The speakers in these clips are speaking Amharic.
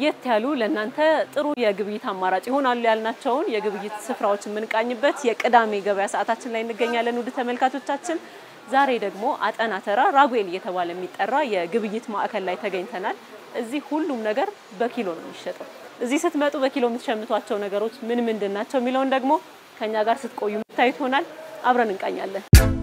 ለየት ያሉ ለእናንተ ጥሩ የግብይት አማራጭ ይሆናሉ ያልናቸውን የግብይት ስፍራዎች ምንቃኝበት የቅዳሜ ገበያ ሰዓታችን ላይ እንገኛለን ውድ ተመልካቾቻችን ዛሬ ደግሞ አጠና ተራ ራጉኤል እየተባለ የሚጠራ የግብይት ማዕከል ላይ ተገኝተናል እዚህ ሁሉም ነገር በኪሎ ነው የሚሸጠው እዚህ ስትመጡ በኪሎ የምትሸምቷቸው ነገሮች ምን ምንድናቸው የሚለውን ደግሞ ከኛ ጋር ስትቆዩ ምታዩት ሆናል አብረን እንቃኛለን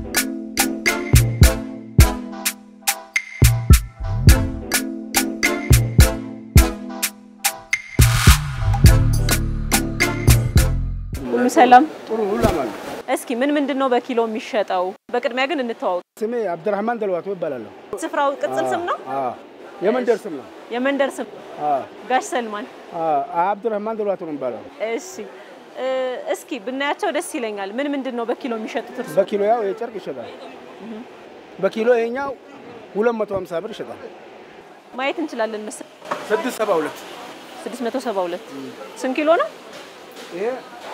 ሁሉ ሰላም ጥሩ ሁሉ አማን እስኪ ምን ምንድነው በኪሎ የሚሸጠው በቅድሚያ ግን እንተዋወቅ ስሜ አብዱራህማን ደልዋቶ ይባላል ስፍራው ቅጽል ስም ነው የመንደር ስም ነው የመንደር ስም ጋሽ ሰልማን አብዱራህማን ደልዋቶ ነው ይባላል እሺ እስኪ ብናያቸው ደስ ይለኛል ምን ምንድነው በኪሎ የሚሸጡት እርሱ በኪሎ ያው የጨርቅ ይሸጣል በኪሎ ይሄኛው 250 ብር ይሸጣል ማየት እንችላለን መሰል 672 ስንት ኪሎ ነው ይሄ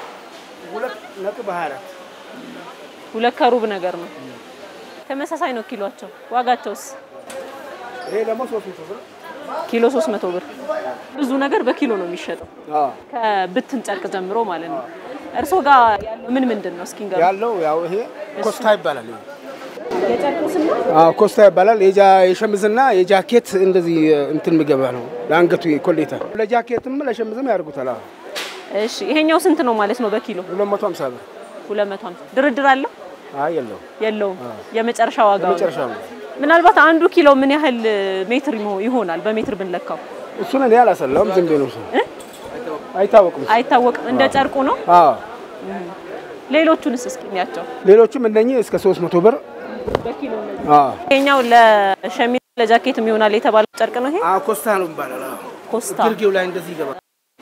2.24 ሁለት ከሩብ ነገር ነው ተመሳሳይ ነው ኪሎአቸው ዋጋቸውስ ይሄ ደግሞ 300 ብር ኪሎ 300 ብር ብዙ ነገር በኪሎ ነው የሚሸጠው ከብትን ጨርቅ ጀምሮ ማለት ነው እርሶ ጋር ያለው ምን ምንድነው እስኪ እንገር ያለው ያው ይሄ ኮስታ ይባላል የጨርቁ ስም ኮስታ ይባላል የሸምዝና የጃኬት እንደዚህ እንትን የሚገባ ነው ለአንገቱ ኮሌታ ለጃኬትም ለሸምዝም ያርጉታል እሺ ይሄኛው ስንት ነው ማለት ነው በኪሎ 250 ብር 250 ድርድር አለው የለውም የመጨረሻ ዋጋው ምናልባት አንዱ ኪሎ ምን ያህል ሜትር ይሆናል በሜትር ብንለካው እሱን እኔ አላሰላም ዝም ብሎ ነው አይታወቅም እንደ ጨርቁ ነው ሌሎቹንስ እስኪኛቸው ሌሎቹም እንደኚህ እስከ 300 ብር በኪሎ ነው ይሄኛው ለሸሚዝ ለጃኬት ይሆናል የተባለው ጨርቅ ነው ይሄ ኮስታ ነው ይባላል ኮስታ ግርጌው ላይ እንደዚህ ይገባል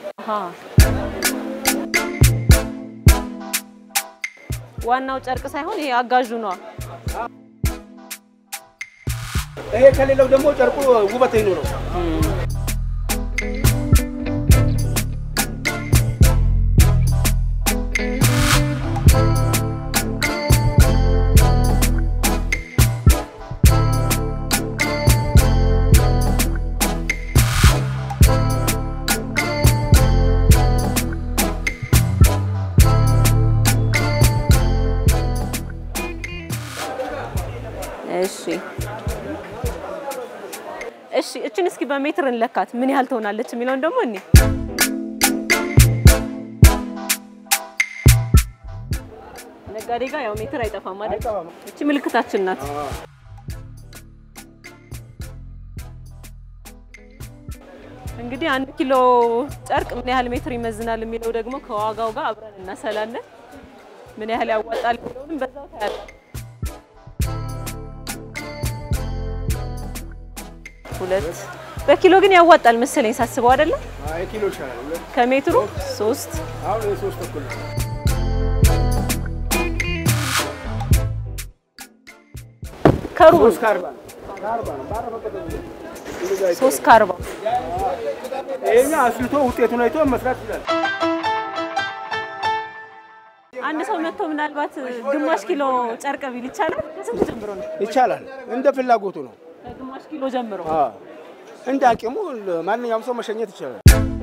ዋናው ጨርቅ ሳይሆን ይሄ አጋዡ ነው ይሄ ከሌለው ደግሞ ጨርቁ ውበት አይኖረው እሺ እቺን እስኪ በሜትር እንለካት ምን ያህል ትሆናለች የሚለውን ደግሞ እኔ ነጋዴ ጋር ያው ሜትር አይጠፋም አይደል እቺ ምልክታችን ናት እንግዲህ 1 ኪሎ ጨርቅ ምን ያህል ሜትር ይመዝናል የሚለው ደግሞ ከዋጋው ጋር አብረን እናሰላለን ምን ያህል ያዋጣል የሚለውን በዛው ታያለ ሁለት በኪሎ ግን ያዋጣል መሰለኝ ሳስበው አይደለ አይ ኪሎ ይሻላል ከሜትሩ 3 አሁን 3 ተኩል ከሩብ 3 ካርባ ይሄኛ አስልቶ ውጤቱን አይቶ መስራት ይችላል አንድ ሰው መጥቶ ምናልባት ግማሽ ኪሎ ጨርቅ ቢል ይቻላል ስንት ጀምሮ ነው ይቻላል እንደ ፍላጎቱ ነው ግማሽ ኪሎ ጀምሮ እንደ አቅሙ ማንኛውም ሰው መሸኘት ይችላል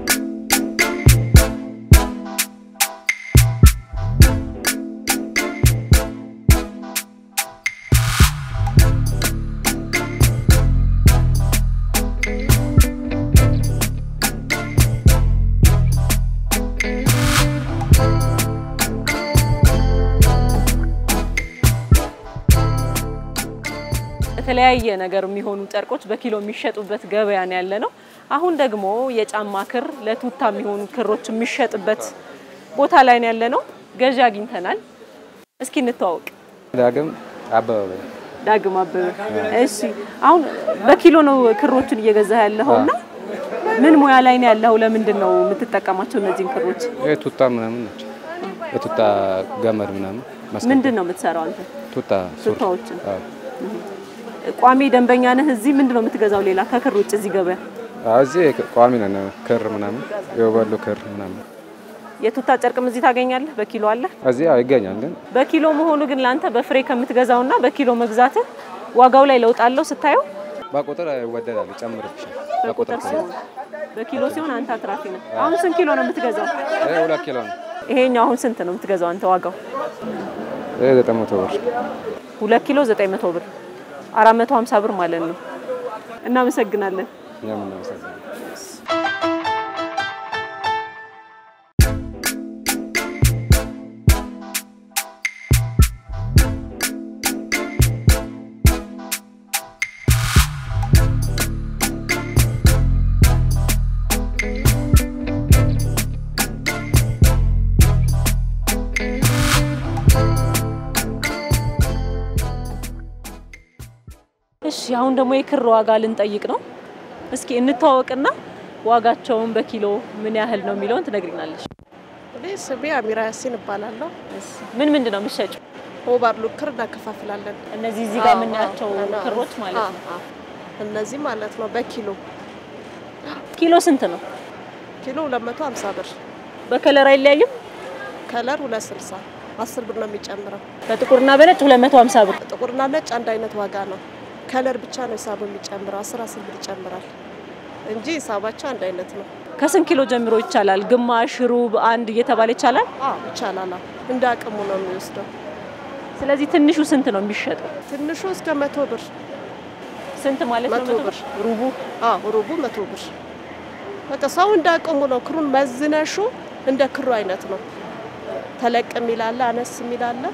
የተለያየ ነገር የሚሆኑ ጨርቆች በኪሎ የሚሸጡበት ገበያ ነው ያለነው አሁን ደግሞ የጫማ ክር ለቱታ የሚሆኑ ክሮች የሚሸጥበት ቦታ ላይ ነው ያለነው ገዢ አግኝተናል እስኪ እንተዋወቅ ዳግም አበበ እሺ አሁን በኪሎ ነው ክሮችን እየገዛ ያለውና ምን ሙያ ላይ ነው ያለው ለምንድን ነው የምትጠቀማቸው እነዚህን ክሮች ቱታ ምናምን ናቸው የቱታ ገመድ ምናምን ምንድን ነው የምትሰራው አንተ ቱታዎችን ቋሚ ደንበኛ ነህ እዚህ ምንድነው የምትገዛው ሌላ ከክር ውጭ እዚህ ገበያ እዚህ ቋሚ ነን ክር ምናምን የወበሉ ክር ምናምን የቱታ ጨርቅም እዚህ ታገኛለህ በኪሎ አለ እዚህ ይገኛል ግን በኪሎ መሆኑ ግን ላንተ በፍሬ ከምትገዛውና በኪሎ መግዛት ዋጋው ላይ ለውጥ አለው ስታየው በቁጥር ይወደዳል ይጨምርብሻል በቁጥር ሲሆን በኪሎ ሲሆን አንተ አትራፊ ነህ አሁን ስንት ኪሎ ነው የምትገዛው 2 ኪሎ ነው ይሄኛው አሁን ስንት ነው የምትገዛው አንተ ዋጋው 900 ብር 2 ኪሎ 900 ብር 450 ብር ማለት ነው እናመሰግናለን እኛም እናመሰግናለን እሺ አሁን ደግሞ የክር ዋጋ ልንጠይቅ ነው እስኪ እንተዋወቅና ዋጋቸውን በኪሎ ምን ያህል ነው የሚለውን ትነግሪናለሽ ስሜ አሚራ ያሲን እባላለሁ ምን ምንድነው የምትሸጪው ኦቨርሎክ ክር እናከፋፍላለን እነዚህ እዚህ ጋር የምናያቸው ክሮች ማለት ነው እነዚህ ማለት ነው በኪሎ ኪሎ ስንት ነው ኪሎ 250 ብር በከለር አይለያይም ከለር 260 10 ብር ነው የሚጨምረው በጥቁርና በነጭ 250 ብር ጥቁርና ነጭ አንድ አይነት ዋጋ ነው ከለር ብቻ ነው ሂሳቡ የሚጨምረው 10 ብር ይጨምራል እንጂ ሂሳባቸው አንድ አይነት ነው ከስንት ኪሎ ጀምሮ ይቻላል ግማሽ ሩብ አንድ እየተባለ ይቻላል ይቻላል እንደ አቅሙ ነው የሚወስደው ስለዚህ ትንሹ ስንት ነው የሚሸጠው ትንሹ እስከ 100 ብር ስንት ማለት ነው 100 ብር ሩቡ ሩቡ 100 ብር በቃ ሰው እንደ አቅሙ ነው ክሩን መዝነሹ እንደ ክሩ አይነት ነው ተለቅ የሚላለ አነስ የሚላለ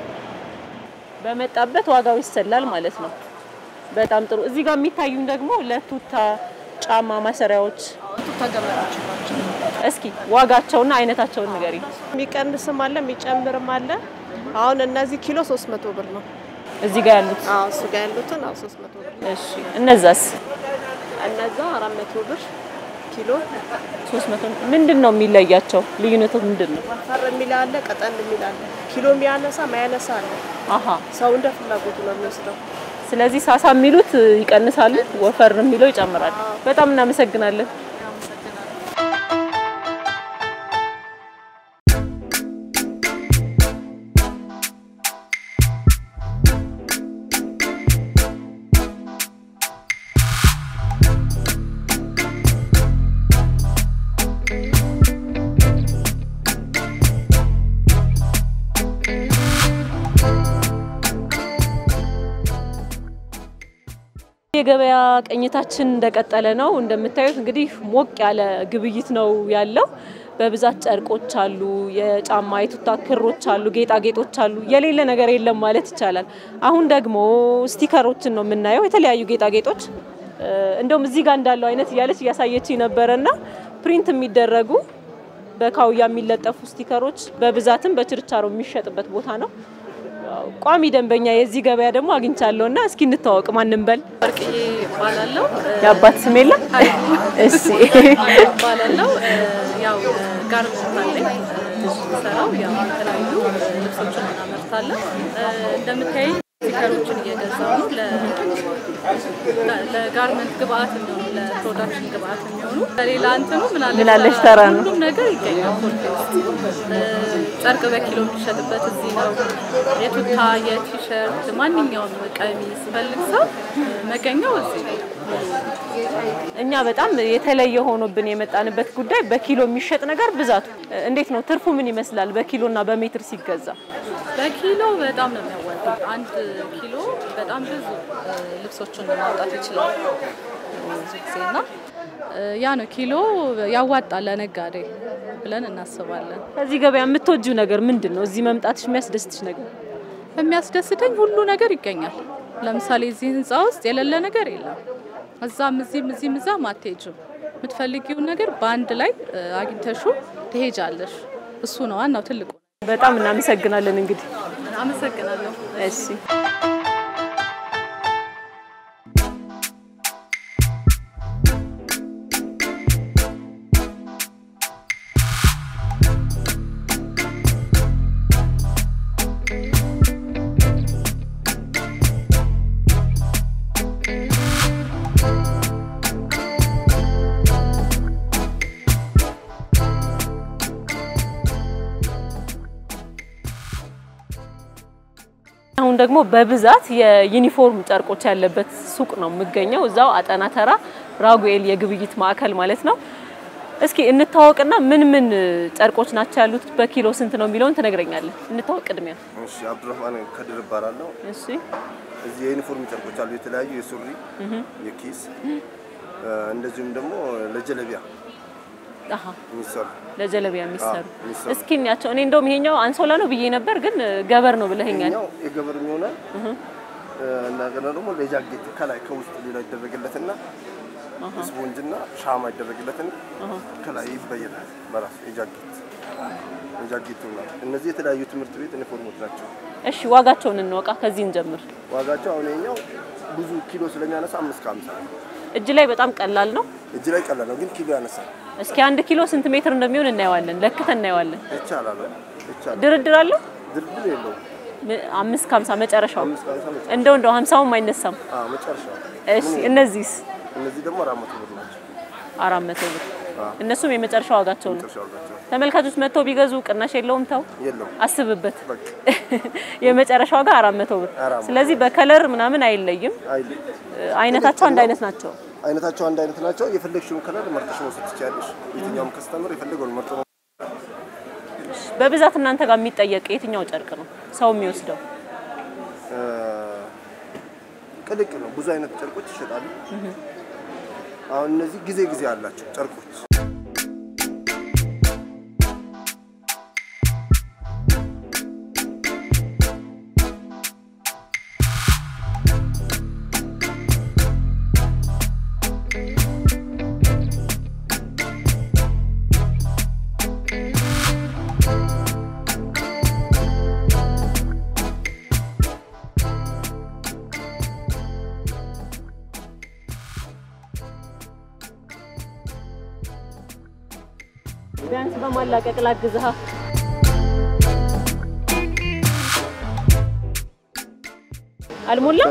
በመጣበት ዋጋው ይሰላል ማለት ነው በጣም ጥሩ እዚህ ጋር የሚታዩን ደግሞ ለቱታ ጫማ ማሰሪያዎች ቱታ ገመራዎች ናቸው እስኪ ዋጋቸውና አይነታቸውን ንገሪ የሚቀንስም አለ የሚጨምርም አለ አሁን እነዚህ ኪሎ 300 ብር ነው እዚህ ጋር ያሉት እሱ ጋር ያሉትን 300 ብር እሺ እነዛስ እነዛ 400 ብር ኪሎ 300 ምንድነው የሚለያቸው ልዩነቱ ምንድነው ወፈር የሚላለ ቀጠን የሚላለ ኪሎ የሚያነሳ ማያነሳ አለ ሰው እንደ ፍላጎቱ ነው የሚወስደው ስለዚህ ሳሳ የሚሉት ይቀንሳሉ ወፈር የሚለው ይጨምራል በጣም እናመሰግናለን የገበያ ቅኝታችን እንደቀጠለ ነው እንደምታዩት እንግዲህ ሞቅ ያለ ግብይት ነው ያለው በብዛት ጨርቆች አሉ የጫማ የቱታ ክሮች አሉ ጌጣጌጦች አሉ የሌለ ነገር የለም ማለት ይቻላል አሁን ደግሞ ስቲከሮችን ነው የምናየው የተለያዩ ጌጣጌጦች እንደውም እዚህ ጋር እንዳለው አይነት ያለች ያሳየችኝ ነበርና ፕሪንት የሚደረጉ በካውያ የሚለጠፉ ስቲከሮች በብዛትም በችርቻሮ የሚሸጥበት ቦታ ነው ቋሚ ደንበኛ የዚህ ገበያ ደግሞ አግኝቻለሁና እስኪ እንተዋወቅ ማንንም በል ወርቅዬ ባላለው ያባት ስም የለም እሺ ባላለው ያው ጋርመንት አለኝ ሰራው ያው ተላዩ ልብሶችን እናመርታለን እንደምታይ ስቲከሮችን እየገዛው ነው ለጋርመንት ግብአት ነው ለፕሮዳክሽን ግብአት ነው ለሌላ እንትኑ ምናለሽ ተራ ነው ሁሉም ነገር ይገኛል ጨርቅ በኪሎ የሚሸጥበት እዚህ ነው የቱታ የቲሸርት ማንኛውም ቀሚስ ፈልግሰው መገኛው እዚህ ነው እኛ በጣም የተለየ ሆኖብን የመጣንበት ጉዳይ በኪሎ የሚሸጥ ነገር ብዛቱ እንዴት ነው ትርፉ ምን ይመስላል በኪሎና በሜትር ሲገዛ በኪሎ በጣም ነው የሚያወጣው አንድ ኪሎ በጣም ብዙ ልብሶችን ማውጣት ይችላል ዜና ያ ነው ኪሎ ያዋጣል ለነጋዴ ብለን እናስባለን እዚህ ገበያ የምትወጂው ነገር ምንድነው እዚህ መምጣትሽ የሚያስደስትሽ ነገር የሚያስደስተኝ ሁሉ ነገር ይገኛል ለምሳሌ እዚህ ህንጻ ውስጥ የሌለ ነገር የለም እዛም እዚህም አትሄጂም የምትፈልጊው ነገር በአንድ ላይ አግኝተሹ ትሄጃለሽ እሱ ነው ዋናው ትልቁ በጣም እናመሰግናለን እንግዲህ አመሰግናለሁ እሺ አሁን ደግሞ በብዛት የዩኒፎርም ጨርቆች ያለበት ሱቅ ነው የምገኘው እዛው አጠና ተራ ራጉኤል የግብይት ማዕከል ማለት ነው። እስኪ እንታወቅና ምን ጨርቆች ናቸው ያሉት በኪሎ ስንት ነው የሚለውን ትነግረኛለህ? እንታወቅ ቅድሚያ። እሺ አብዱራህማን ከድር እባላለሁ። እሺ እዚህ የዩኒፎርም ጨርቆች አሉ የተለያዩ የሱሪ የኪስ እንደዚሁም ደግሞ ለጀለቢያ የሚሰሩ ለጀለቢያ የሚሰሩ እስኪ እንያቸው። እኔ እንደውም ይሄኛው አንሶላ ነው ብዬ ነበር ግን ገበር ነው ብለኸኛል። ይሄኛው የገበር የሚሆነው እንደገና ደግሞ ለጃኬት ከላይ ከውስጥ ሌላ ይደረግለትና ስፖንጅና ሻማ ይደረግለትና ከላይ ይበየናል በራሱ የጃኬት ነው። እነዚህ የተለያዩ ትምህርት ቤት ዩኒፎርሞች ናቸው። እሺ ዋጋቸውን እንወቃ ከዚህ እንጀምር። ዋጋቸው አሁን ይሄኛው ብዙ ኪሎ ስለሚያነሳ 550 ነው። እጅ ላይ በጣም ቀላል ነው። እጅ ላይ ቀላል ነው ግን ኪሎ ያነሳል። እስኪ 1 ኪሎ ስንት ሜትር እንደሚሆን እናየዋለን። ለክተን እናየዋለን። ይቻላል። ድርድር አለው? ድርድር የለውም። 550 መጨረሻው እንደው 50ም አይነሳም። መጨረሻው። እሺ እነዚህስ? እነዚህ ደግሞ 400 ብር ናቸው። 400 ብር እነሱም የመጨረሻ ዋጋቸው ነው። ተመልካቾች መጥተው ቢገዙ ቅናሽ የለውም? ተው አስብበት። የመጨረሻ ዋጋ 400 ብር። ስለዚህ በከለር ምናምን አይለይም። አይነታቸው አንድ አይነት ናቸው። አይነታቸው አንድ አይነት ናቸው። የፈለግሽውን ከለር መርጠሽ መውሰድ ትችያለሽ። የትኛውም ከስተመር የፈለገውን መርጦ ነው። በብዛት እናንተ ጋር የሚጠየቅ የትኛው ጨርቅ ነው ሰው የሚወስደው? ቅልቅ ነው። ብዙ አይነት ጨርቆች ይሸጣሉ። አሁን እነዚህ ጊዜ አላቸው ጨርቆች። ቢያንስ በማላቀቅ ላግዝሃ። አልሞላ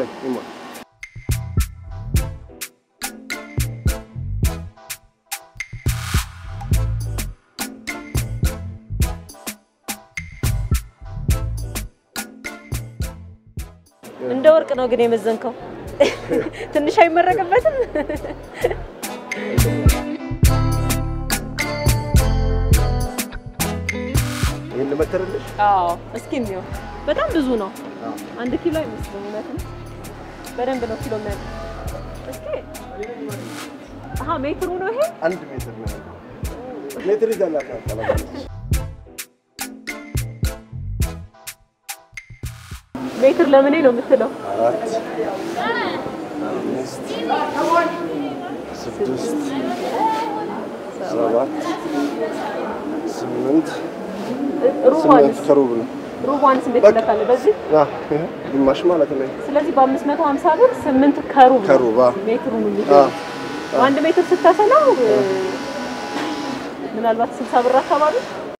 እንደ ወርቅ ነው ግን የመዘንከው። ትንሽ አይመረቅበትም? ለመተረልሽ እስኪ ነው በጣም ብዙ ነው። 1 ኪሎ አይመስልም ማለት ነው። በደንብ ነው ኪሎ ማለት እስኪ ሜትሩ ነው ይሄ 1 ሜትር ነው። ሜትር ይዛላካ ሜትር ለምን ነው የምትለው? 4 5 6 7 8 ሩባንስ ከሩብ ነው። ሩባንስ እንዴት ይለካል? በዚህ ግማሽ ማለት ነው። ስለዚህ በ550 ብር 8 ከሩብ ሜትሩን ነው። 1 ሜትር ስታሰላው ምናልባት 60 ብር አካባቢ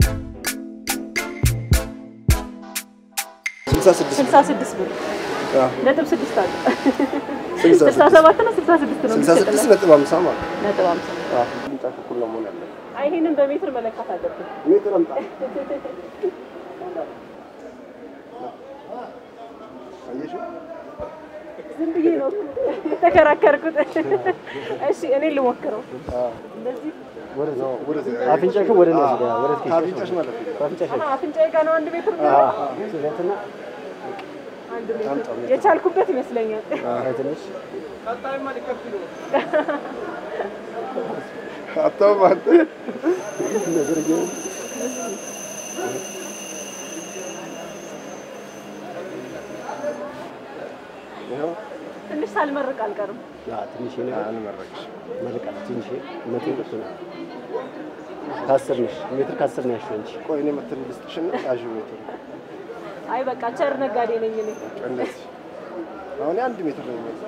66 ብር ነጥብ 6 አለ። 67 እና 66 ነው። 66 ነጥብ 50 ማለት ነጥብ 50 እንጣፍኩል ነው ማለት ነው። ይሄንን በሜትር መለካት አለብን። ሜትር አምጣ አየሽ? ዝም ብዬ ነው ተከራከርኩት። እሺ እኔ ልሞክረው። እንደዚህ ወደዚህ አፍንጫሽ ወደ ነው ወደዚህ አፍንጫሽ ማለት ነው። አፍንጫዬ ጋር ነው 1 ሜትር ነው። ስለዚህ 1 ሜትር የቻልኩበት ይመስለኛል። ትንሽ አጣው ማለት ነገር ግን ትንሽ ሳልመርቅ አልቀርም። ትንሽ ነው አልመረቅሽ መልቀቅ ትንሽ ሜትር ነው ከአስር ነሽ ሜትር ከ10 ነው ያልሽው እንጂ ቆይ እኔ መተን ልስጥሽና አዥ ሜትር አይ በቃ ቸር ነጋዴ ነኝ እኔ። እንደዚህ አሁን 1 ሜትር ነው የሚመጣው።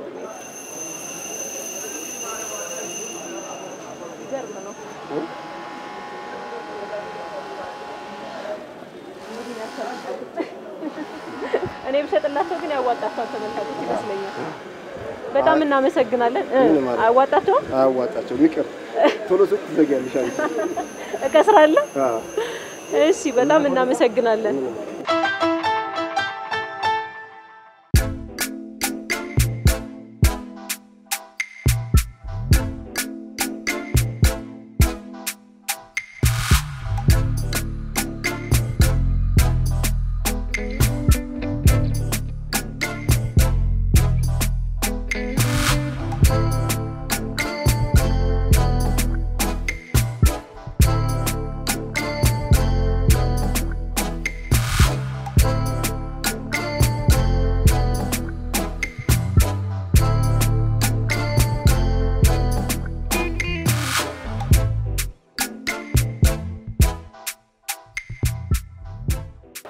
ገርም ነው። እኔ ብሸጥላቸው ግን ያዋጣቸው ተመልካቾች ይመስለኛል። በጣም እናመሰግናለን። አዋጣቸው አዋጣቸው ይቅር ቶሎ ሱቅ ትዘጋለሽ አንቺ እከስራለሁ። እሺ በጣም እናመሰግናለን።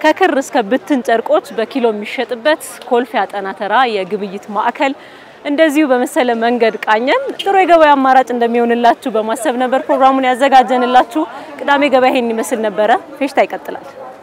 ከክር እስከ ብትን ጨርቆች በኪሎ የሚሸጥበት ኮልፌ አጠና ተራ የግብይት ማዕከል እንደዚሁ በመሰለ መንገድ ቃኘን። ጥሩ የገበያ አማራጭ እንደሚሆንላችሁ በማሰብ ነበር ፕሮግራሙን ያዘጋጀንላችሁ። ቅዳሜ ገበያ ይሄን ይመስል ነበር። ፌሽታ ይቀጥላል።